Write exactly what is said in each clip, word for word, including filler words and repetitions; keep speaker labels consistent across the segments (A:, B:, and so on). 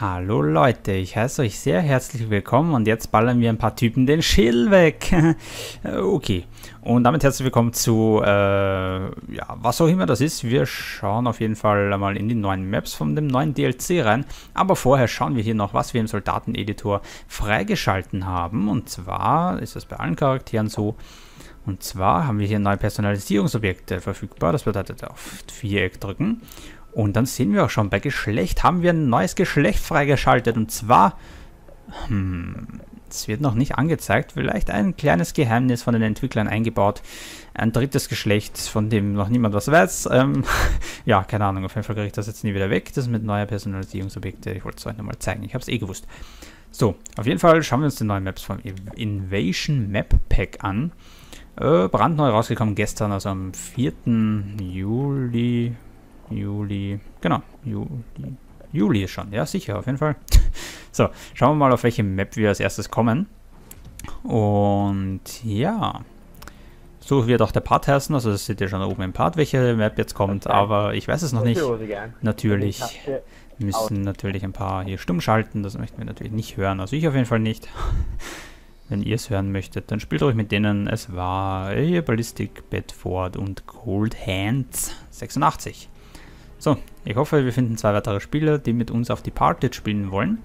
A: Hallo Leute, ich heiße euch sehr herzlich willkommen und jetzt ballern wir ein paar Typen den Schädel weg. Okay, und damit herzlich willkommen zu, äh, ja, was auch immer das ist. Wir schauen auf jeden Fall mal in die neuen Maps von dem neuen D L C rein. Aber vorher schauen wir hier noch, was wir im Soldateneditor freigeschalten haben. Und zwar ist das bei allen Charakteren so. Und zwar haben wir hier neue Personalisierungsobjekte verfügbar. Das bedeutet auf Viereck drücken. Und dann sehen wir auch schon, bei Geschlecht haben wir ein neues Geschlecht freigeschaltet. Und zwar, hm, es wird noch nicht angezeigt, vielleicht ein kleines Geheimnis von den Entwicklern eingebaut. Ein drittes Geschlecht, von dem noch niemand was weiß. Ähm, ja, keine Ahnung, auf jeden Fall kriege ich das jetzt nie wieder weg. Das mit neuer Personalisierungsobjekte, ich wollte es euch nochmal zeigen, ich habe es eh gewusst. So, auf jeden Fall schauen wir uns die neuen Maps vom Invasion Map Pack an. Äh, brandneu rausgekommen gestern, also am vierten Juli... Juli, genau, Juli, Juli ist schon, ja sicher, auf jeden Fall. So, schauen wir mal, auf welche Map wir als erstes kommen. Und ja, so wird auch der Part heißen, also das seht ihr schon oben im Part, welche Map jetzt kommt, okay. Aber ich weiß es noch nicht. Natürlich müssen natürlich ein paar hier stumm schalten, das möchten wir natürlich nicht hören, also ich auf jeden Fall nicht. Wenn ihr es hören möchtet, dann spielt euch mit denen. Es war hier Ballistic, Bedford und Cold Hands sechsundachtzig. So, ich hoffe, wir finden zwei weitere Spieler, die mit uns auf die Party spielen wollen.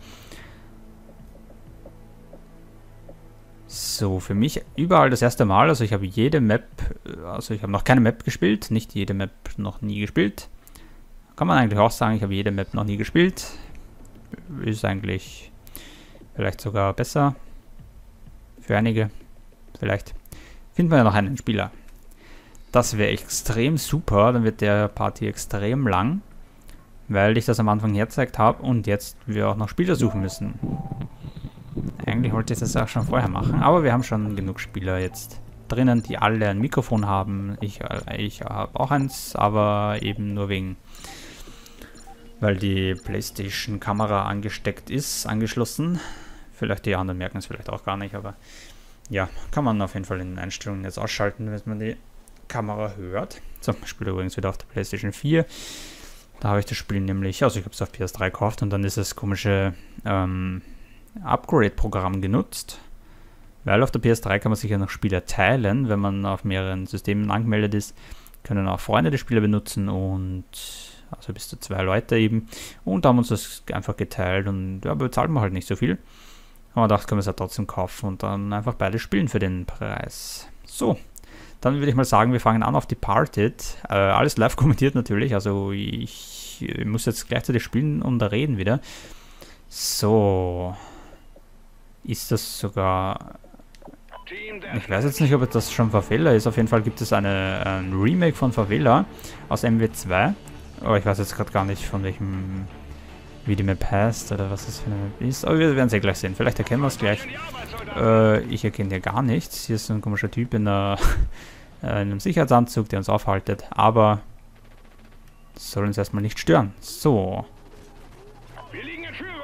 A: So, für mich überall das erste Mal, also ich habe jede Map, also ich habe noch keine Map gespielt, nicht jede Map noch nie gespielt. Kann man eigentlich auch sagen, ich habe jede Map noch nie gespielt. Ist eigentlich vielleicht sogar besser. Für einige, vielleicht finden wir ja noch einen Spieler. Das wäre extrem super, dann wird der Party extrem lang, weil ich das am Anfang hergezeigt habe und jetzt wir auch noch Spieler suchen müssen. Eigentlich wollte ich das auch schon vorher machen, aber wir haben schon genug Spieler jetzt drinnen, die alle ein Mikrofon haben. Ich, ich habe auch eins, aber eben nur wegen, weil die PlayStation-Kamera angesteckt ist, angeschlossen. Vielleicht die anderen merken es vielleicht auch gar nicht, aber ja, kann man auf jeden Fall in den Einstellungen jetzt ausschalten, wenn man die Kamera hört. So, ich spiele übrigens wieder auf der PlayStation vier. Da habe ich das Spiel nämlich, also ich habe es auf P S drei gekauft und dann ist das komische ähm, Upgrade-Programm genutzt. Weil auf der P S drei kann man sich ja noch Spieler teilen, wenn man auf mehreren Systemen angemeldet ist. Können auch Freunde die Spieler benutzen und also bis zu zwei Leute eben. Und da haben uns das einfach geteilt und ja, bezahlt man halt nicht so viel. Aber ich dachte, können wir es ja trotzdem kaufen und dann einfach beide spielen für den Preis. So, dann würde ich mal sagen, wir fangen an auf Departed. Äh, alles live kommentiert natürlich, also ich, ich muss jetzt gleichzeitig spielen und da reden wieder. So, ist das sogar... Ich weiß jetzt nicht, ob das schon Favela ist. Auf jeden Fall gibt es eine, ein Remake von Favela aus M W zwei. Aber ich weiß jetzt gerade gar nicht, von welchem... wie die Map heißt oder was das für eine Map ist. Aber wir werden es ja gleich sehen. Vielleicht erkennen wir es gleich. Äh, ich erkenne ja gar nichts. Hier ist so ein komischer Typ in, einer, in einem Sicherheitsanzug, der uns aufhaltet. Aber das soll uns erstmal nicht stören. So. Wir liegen in Führung.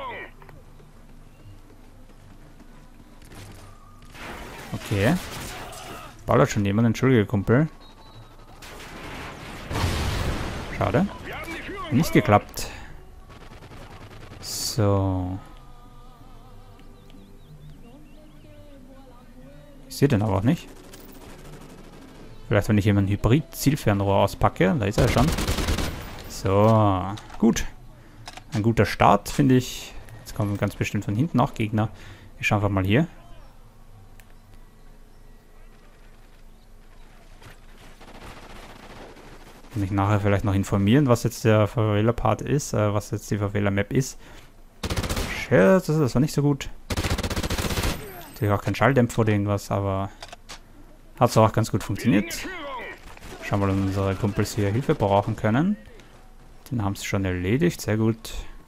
A: Okay. Ballert schon jemand. Entschuldige, Kumpel. Schade. Nicht geklappt. So. Ich sehe den aber auch nicht. Vielleicht, wenn ich hier mein Hybrid-Zielfernrohr auspacke. Da ist er schon. So. Gut. Ein guter Start, finde ich. Jetzt kommen ganz bestimmt von hinten auch Gegner. Ich schaue einfach mal hier. Mich nachher vielleicht noch informieren, was jetzt der Favela-Part ist, äh, was jetzt die Favela-Map ist. Scherz, das war nicht so gut. Natürlich auch kein Schalldämpfer oder irgendwas, aber hat so auch ganz gut funktioniert. Schauen wir mal, ob unsere Kumpels hier Hilfe brauchen können. Den haben sie schon erledigt, sehr gut.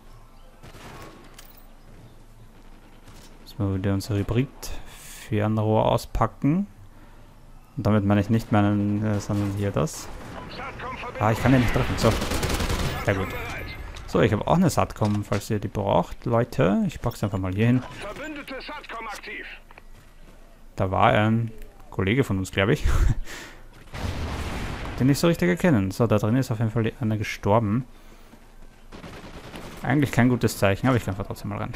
A: Müssen wir wieder unser Hybrid-Fernrohr auspacken. Und damit meine ich nicht meinen, äh, sondern hier das. Ah, ich kann ja nicht treffen. So. Sehr gut. So, ich habe auch eine Satcom, falls ihr die braucht, Leute. Ich packe es einfach mal hier hin. Da war ein Kollege von uns, glaube ich. Den nicht so richtig erkennen. So, da drin ist auf jeden Fall einer gestorben. Eigentlich kein gutes Zeichen, aber ich kann einfach trotzdem mal rein.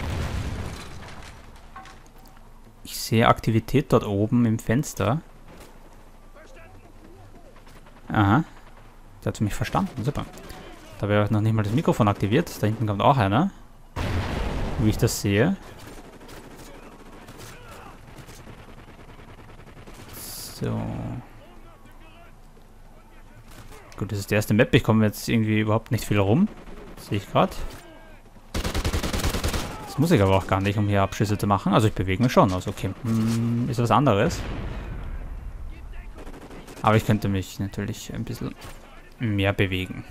A: Ich sehe Aktivität dort oben im Fenster. Aha. Der hat mich verstanden, super. Da wäre noch nicht mal das Mikrofon aktiviert. Da hinten kommt auch einer. Wie ich das sehe. So. Gut, das ist die erste Map. Ich komme jetzt irgendwie überhaupt nicht viel rum. Sehe ich gerade. Das muss ich aber auch gar nicht, um hier Abschüsse zu machen. Also ich bewege mich schon. Also okay, hm, ist was anderes. Aber ich könnte mich natürlich ein bisschen mehr bewegen.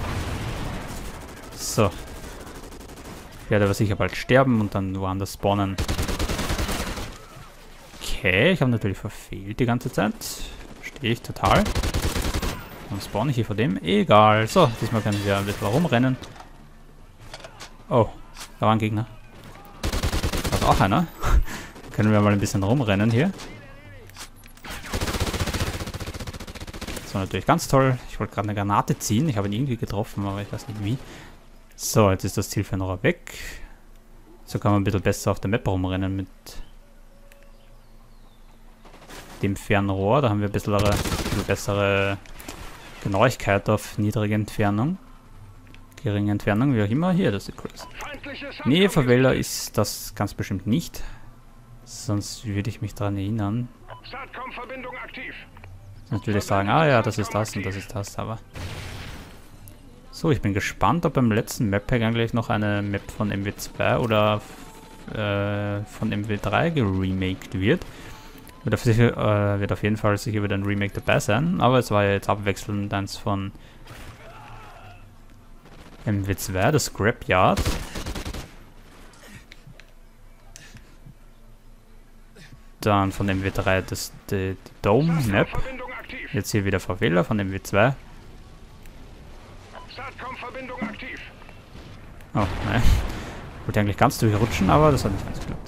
A: So. Ich werde aber sicher bald sterben und dann woanders spawnen. Okay, ich habe natürlich verfehlt die ganze Zeit. Verstehe ich total. Dann spawn ich hier vor dem. Egal. So, diesmal können wir ein bisschen rumrennen. Oh, da war ein Gegner. Da ist auch einer. Können wir mal ein bisschen rumrennen hier. Das war natürlich ganz toll. Ich wollte gerade eine Granate ziehen. Ich habe ihn irgendwie getroffen, aber ich weiß nicht wie. So, jetzt ist das Zielfernrohr weg. So kann man ein bisschen besser auf der Map rumrennen mit dem Fernrohr. Da haben wir ein bisschen, ein bisschen bessere Genauigkeit auf niedrige Entfernung. Geringe Entfernung, wie auch immer. Hier, das sieht cool aus. Näheverwähler ist das ganz bestimmt nicht. Sonst würde ich mich daran erinnern. Sonst würde ich sagen, ah ja, das ist das und das ist das, aber... So, ich bin gespannt, ob beim letzten Map-Pack eigentlich noch eine Map von M W zwei oder äh, von M W drei geremaked wird. Wird auf, sicher, äh, wird auf jeden Fall sicher wieder ein Remake dabei sein, aber es war ja jetzt abwechselnd eins von M W zwei, das Scrapyard. Dann von M W drei das, die, die Dome-Map. Jetzt hier wieder Verfehler von M W zwei. Oh, nein. Ich wollte eigentlich ganz durchrutschen, aber das hat nicht ganz geklappt.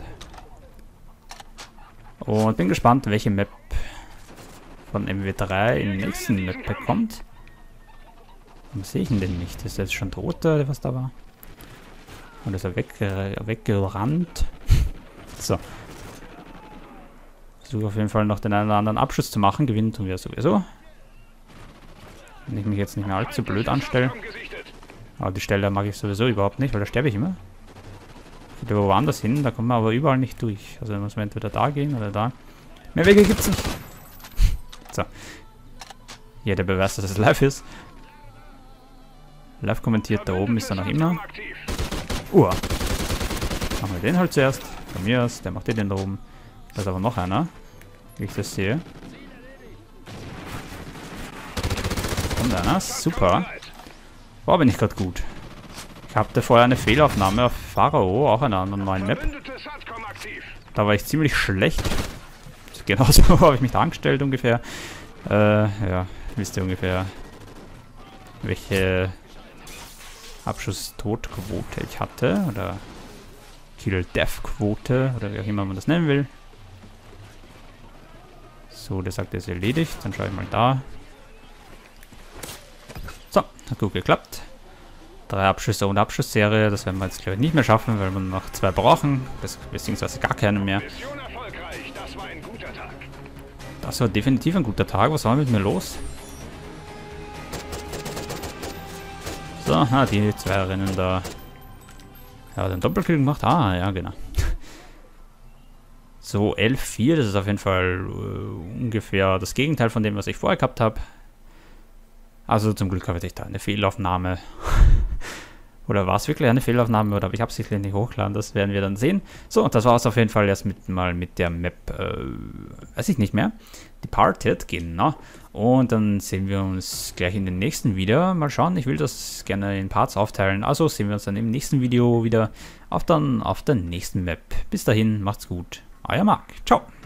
A: Und bin gespannt, welche Map von M W drei im nächsten Map kommt. Warum sehe ich ihn denn nicht? Ist er jetzt schon tot, oder was da war? Oder ist er weg, äh, weggerannt? So. Versuche auf jeden Fall noch den einen oder anderen Abschuss zu machen. Gewinnen tun wir sowieso. Wenn ich mich jetzt nicht mehr allzu blöd anstelle. Aber die Stelle mag ich sowieso überhaupt nicht, weil da sterbe ich immer. Ich gehe woanders hin, da kommt man aber überall nicht durch. Also da muss man entweder da gehen oder da. Mehr Wege gibt's nicht. So. Hier der Beweis, dass es live ist. Live kommentiert, da oben ist er noch immer. Uah. Machen wir den halt zuerst. Von mir aus, der macht den da oben. Da ist aber noch einer, wie ich das sehe. Und einer, super. War aber nicht gerade gut. Ich hatte vorher eine Fehlaufnahme auf Pharao, auch einer anderen neuen Map. Da war ich ziemlich schlecht. Genauso habe ich mich da angestellt ungefähr. Äh, ja, wisst ihr ungefähr, welche Abschuss-Tod-Quote ich hatte. Oder Kill-Death-Quote, oder wie auch immer man das nennen will. So, der sagt, er ist erledigt. Dann schaue ich mal da. So, hat gut geklappt. Drei Abschüsse ohne Abschussserie. Das werden wir jetzt, glaube ich, nicht mehr schaffen, weil wir noch zwei brauchen. Beziehungsweise gar keine mehr. Das war definitiv ein guter Tag. Was war mit mir los? So, ah, die zwei rennen da. Ja, den Doppelkill gemacht. Ah, ja, genau. So, elf vier, das ist auf jeden Fall uh, ungefähr das Gegenteil von dem, was ich vorher gehabt habe. Also zum Glück habe ich da eine Fehlaufnahme. Oder war es wirklich eine Fehlaufnahme oder habe ich absichtlich nicht hochgeladen? Das werden wir dann sehen. So, und das war es auf jeden Fall erst mit, mal mit der Map, äh, weiß ich nicht mehr. Departed, genau. Und dann sehen wir uns gleich in den nächsten wieder. Mal schauen, ich will das gerne in Parts aufteilen. Also sehen wir uns dann im nächsten Video wieder auf, dann, auf der nächsten Map. Bis dahin, macht's gut. Euer Marc. Ciao.